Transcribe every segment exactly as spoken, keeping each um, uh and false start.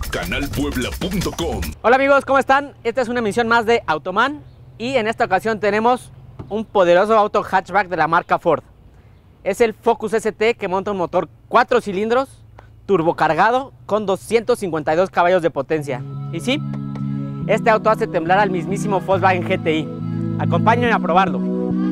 canal puebla punto com. Hola amigos, ¿cómo están? Esta es una emisión más de Automan y en esta ocasión tenemos un poderoso auto hatchback de la marca Ford. Es el Focus S T, que monta un motor cuatro cilindros turbocargado con doscientos cincuenta y dos caballos de potencia. Y sí, este auto hace temblar al mismísimo Volkswagen G T I. Acompáñenme a probarlo.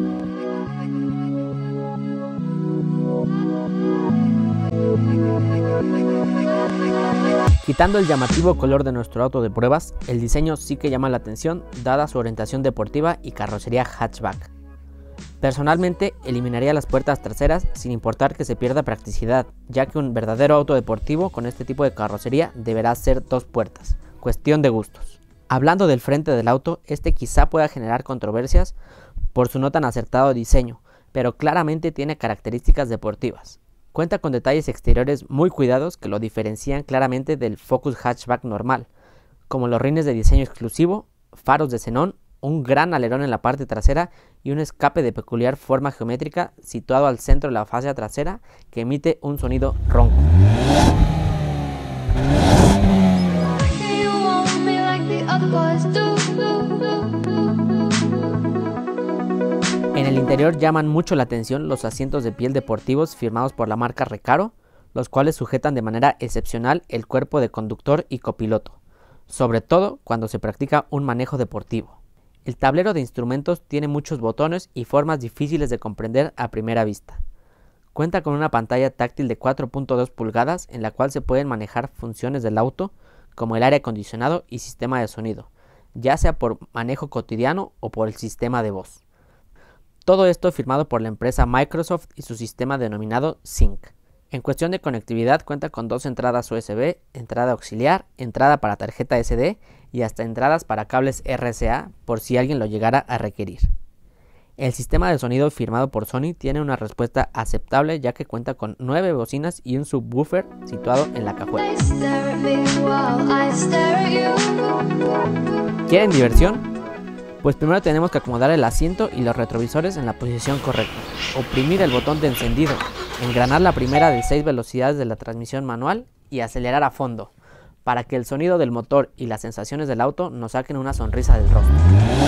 Quitando el llamativo color de nuestro auto de pruebas, el diseño sí que llama la atención dada su orientación deportiva y carrocería hatchback. Personalmente eliminaría las puertas traseras sin importar que se pierda practicidad, ya que un verdadero auto deportivo con este tipo de carrocería deberá ser dos puertas, cuestión de gustos. Hablando del frente del auto, este quizá pueda generar controversias por su no tan acertado diseño, pero claramente tiene características deportivas. Cuenta con detalles exteriores muy cuidados que lo diferencian claramente del Focus hatchback normal, como los rines de diseño exclusivo, faros de xenón, un gran alerón en la parte trasera y un escape de peculiar forma geométrica situado al centro de la fascia trasera que emite un sonido ronco. En el interior llaman mucho la atención los asientos de piel deportivos firmados por la marca Recaro, los cuales sujetan de manera excepcional el cuerpo de conductor y copiloto, sobre todo cuando se practica un manejo deportivo. El tablero de instrumentos tiene muchos botones y formas difíciles de comprender a primera vista. Cuenta con una pantalla táctil de cuatro punto dos pulgadas en la cual se pueden manejar funciones del auto como el aire acondicionado y sistema de sonido, ya sea por manejo cotidiano o por el sistema de voz. Todo esto firmado por la empresa Microsoft y su sistema denominado Sync. En cuestión de conectividad cuenta con dos entradas U S B, entrada auxiliar, entrada para tarjeta S D y hasta entradas para cables R C A por si alguien lo llegara a requerir. El sistema de sonido firmado por Sony tiene una respuesta aceptable, ya que cuenta con nueve bocinas y un subwoofer situado en la cajuela. ¿Quieren diversión? Pues primero tenemos que acomodar el asiento y los retrovisores en la posición correcta, oprimir el botón de encendido, engranar la primera de seis velocidades de la transmisión manual y acelerar a fondo, para que el sonido del motor y las sensaciones del auto nos saquen una sonrisa del rostro.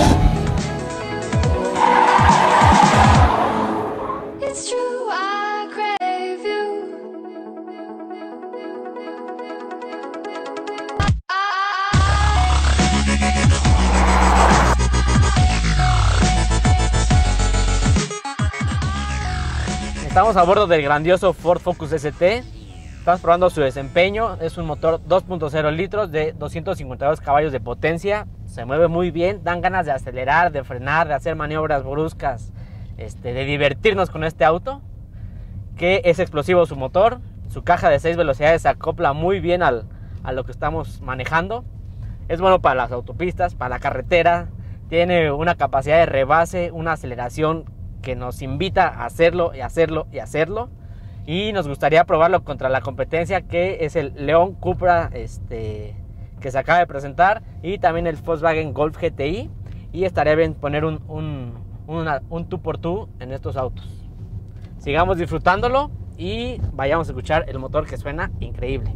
Estamos a bordo del grandioso Ford Focus S T. Estamos probando su desempeño. Es un motor dos punto cero litros de doscientos cincuenta y dos caballos de potencia. Se mueve muy bien, dan ganas de acelerar, de frenar, de hacer maniobras bruscas, este, de divertirnos con este auto. Que es explosivo su motor. Su caja de seis velocidades se acopla muy bien al, a lo que estamos manejando. Es bueno para las autopistas, para la carretera. Tiene una capacidad de rebase, una aceleración que nos invita a hacerlo y hacerlo y hacerlo, y nos gustaría probarlo contra la competencia, que es el León Cupra este, que se acaba de presentar, y también el Volkswagen Golf G T I, y estaría bien poner un, un, una, un dos por dos en estos autos. Sigamos disfrutándolo y vayamos a escuchar el motor, que suena increíble.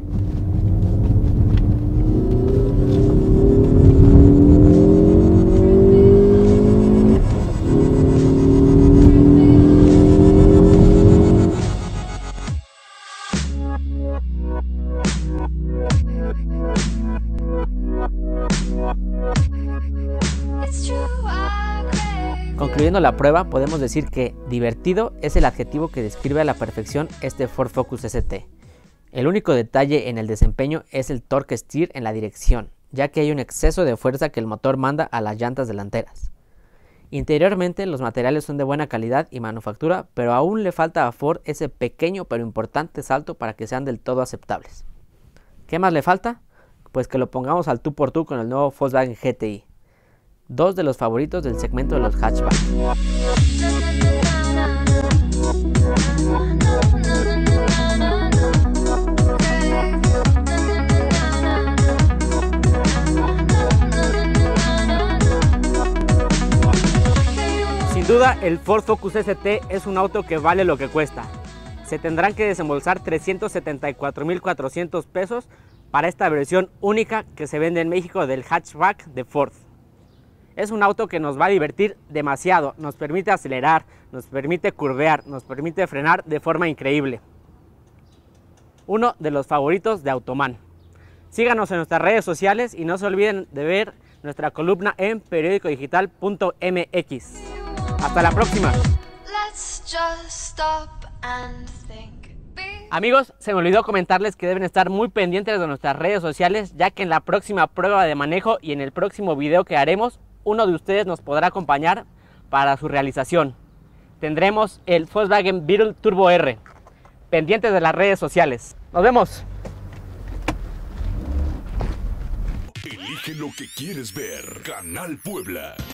Concluyendo la prueba, podemos decir que divertido es el adjetivo que describe a la perfección este Ford Focus S T. El único detalle en el desempeño es el torque steer en la dirección, ya que hay un exceso de fuerza que el motor manda a las llantas delanteras. Interiormente los materiales son de buena calidad y manufactura, pero aún le falta a Ford ese pequeño pero importante salto para que sean del todo aceptables. ¿Qué más le falta? Pues que lo pongamos al tú por tú con el nuevo Volkswagen G T I. Dos de los favoritos del segmento de los hatchback. Sin duda, el Ford Focus S T es un auto que vale lo que cuesta. Se tendrán que desembolsar trescientos setenta y cuatro mil cuatrocientos pesos para esta versión única que se vende en México del hatchback de Ford. Es un auto que nos va a divertir demasiado, nos permite acelerar, nos permite curvear, nos permite frenar de forma increíble. Uno de los favoritos de Automan. Síganos en nuestras redes sociales y no se olviden de ver nuestra columna en periódico digital punto m x. Hasta la próxima. Amigos, se me olvidó comentarles que deben estar muy pendientes de nuestras redes sociales, ya que en la próxima prueba de manejo y en el próximo video que haremos, uno de ustedes nos podrá acompañar para su realización. Tendremos el Volkswagen Beetle Turbo R. Pendientes de las redes sociales. ¡Nos vemos! Elige lo que quieres ver. Canal Puebla.